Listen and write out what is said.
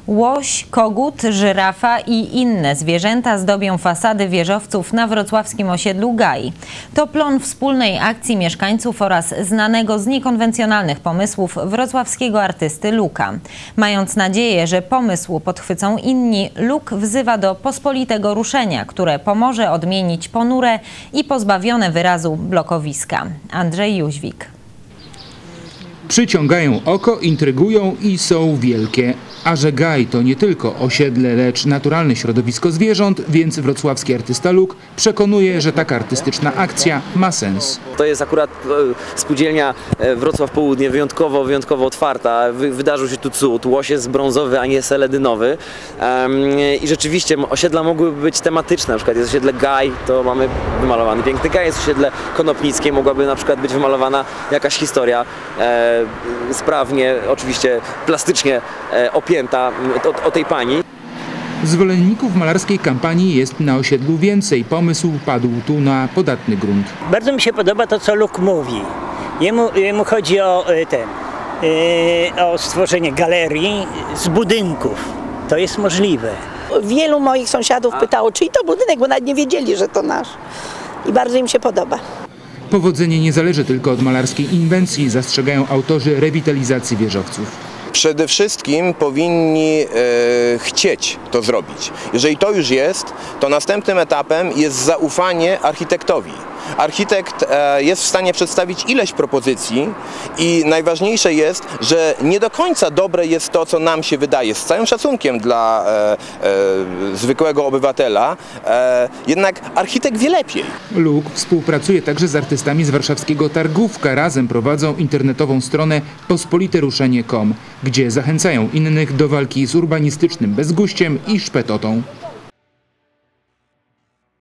Łoś, kogut, żyrafa i inne zwierzęta zdobią fasady wieżowców na wrocławskim osiedlu Gaj. To plon wspólnej akcji mieszkańców oraz znanego z niekonwencjonalnych pomysłów wrocławskiego artysty Luka. Mając nadzieję, że pomysł podchwycą inni, Luk wzywa do pospolitego ruszenia, które pomoże odmienić ponure i pozbawione wyrazu blokowiska. Andrzej Jóźwik. Przyciągają oko, intrygują i są wielkie. A że Gaj to nie tylko osiedle, lecz naturalne środowisko zwierząt, więc wrocławski artysta Luk przekonuje, że taka artystyczna akcja ma sens. To jest akurat spółdzielnia Wrocław Południe wyjątkowo otwarta. Wydarzył się tu cud. Łoś jest brązowy, a nie seledynowy. I rzeczywiście osiedla mogłyby być tematyczne. Na przykład jest osiedle Gaj, to mamy wymalowany piękny Gaj. Jest osiedle Konopnickie, mogłaby na przykład być wymalowana jakaś historia sprawnie, oczywiście plastycznie opięta o tej pani. Zwolenników malarskiej kampanii jest na osiedlu więcej. Pomysł padł tu na podatny grunt. Bardzo mi się podoba to, co Luk mówi. Jemu chodzi o o stworzenie galerii z budynków. To jest możliwe. Wielu moich sąsiadów pytało, czyj to budynek, bo nawet nie wiedzieli, że to nasz. I bardzo im się podoba. Powodzenie nie zależy tylko od malarskiej inwencji, zastrzegają autorzy rewitalizacji wieżowców. Przede wszystkim powinni chcieć to zrobić. Jeżeli to już jest, to następnym etapem jest zaufanie architektowi. Architekt jest w stanie przedstawić ileś propozycji i najważniejsze jest, że nie do końca dobre jest to, co nam się wydaje. Z całym szacunkiem dla zwykłego obywatela, jednak architekt wie lepiej. Luk współpracuje także z artystami z warszawskiego Targówka. Razem prowadzą internetową stronę pospoliteruszenie.com, gdzie zachęcają innych do walki z urbanistycznym bezguściem i szpetotą.